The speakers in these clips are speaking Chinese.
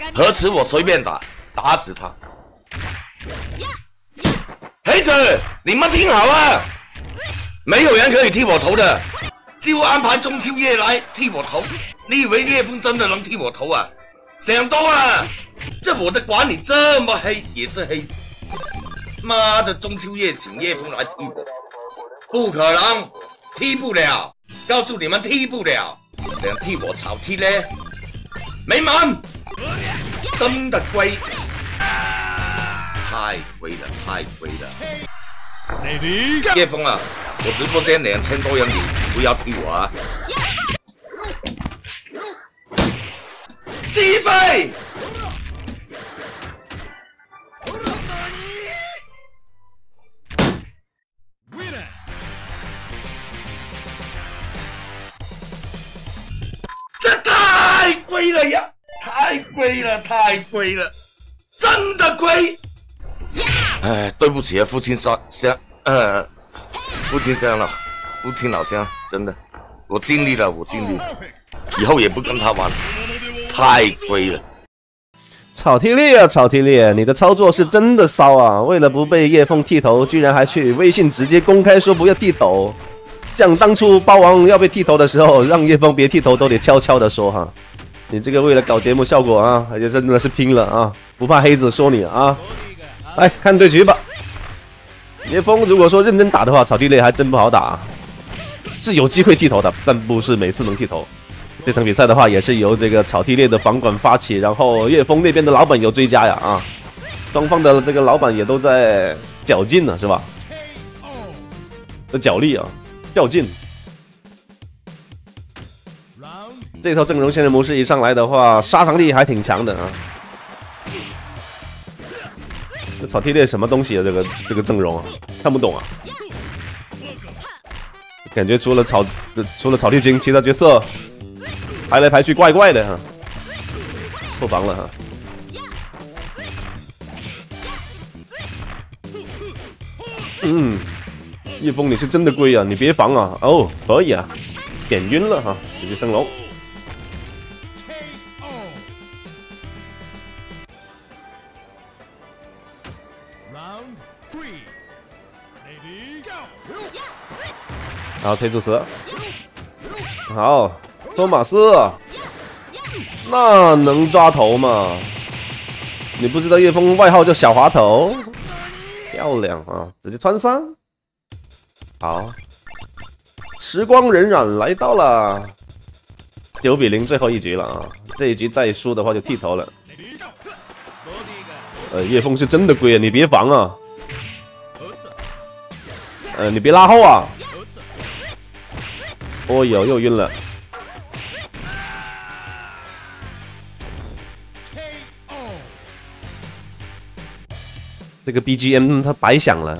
何止我随便打，打死他！黑子，你们听好啊，没有人可以剃我头的，就安排中秋夜来剃我头。你以为叶枫真的能剃我头啊？想多了，这我的管理这么黑也是黑子。妈的，中秋夜请叶枫来剃我，不可能，剃不了，告诉你们剃不了。想替我草剃呢？没门！真的贵，太贵了，太贵了。叶枫啊，我直播间2000多人，你不要踢我啊！击飞！这太贵了呀！太贵了，太贵了，真的贵！哎，对不起啊，父亲老乡，真的，我尽力了，以后也不跟他玩，太贵了。 草剃力啊，草剃力，你的操作是真的骚啊！为了不被叶枫剃头，居然还去微信直接公开说不要剃头。像当初包王要被剃头的时候，让叶枫别剃头都得悄悄的说哈。你这个为了搞节目效果啊，也真的是拼了啊！不怕黑子说你啊！来看对局吧。叶枫如果说认真打的话，草地类还真不好打，是有机会剃头的，但不是每次能剃头。这场比赛的话，也是由这个草地类的房管发起，然后叶枫那边的老板有追加呀啊，双方的这个老板也都在较劲呢，是吧？角力啊，较劲。这套阵容现在模式一上来的话，杀伤力还挺强的啊。这草地猎什么东西啊？这个阵容啊，看不懂啊。感觉除了草地精，其他角色排来排去怪怪的哈。破防了哈。叶枫你是真的贵啊，你别防啊。哦，可以啊，点晕了哈，直接升龙。好，推出蛇。好，托马斯，那能抓头吗？你不知道叶枫外号叫小滑头，漂亮啊！直接穿3。好，时光荏苒来到了9比0，最后一局了啊！这一局再输的话就剃头了。叶枫是真的贵啊，你别防啊！你别拉后啊！哦呦，又晕了。这个 BGM 它白响了。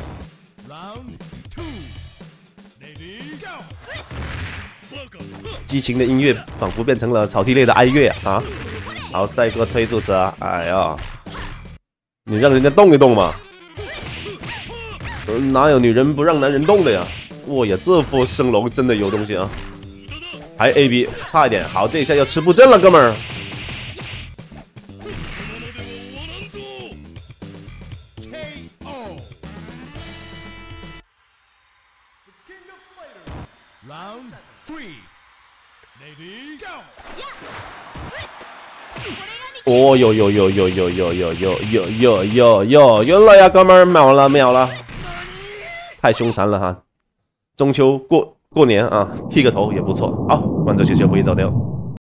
激情的音乐仿佛变成了草地类的哀乐啊！好，再一个推住车，哎呀，你让人家动一动嘛！哪有女人不让男人动的呀？哇呀，这波升龙真的有东西啊！还 AB 差一点，好，这一下要吃布阵了，哥们儿。哦呦呦呦呦呦呦呦呦呦呦，晕了呀，哥们儿，秒了，太凶残了哈！中秋过年啊，剃个头也不错。好，关注雪雪不易走丢。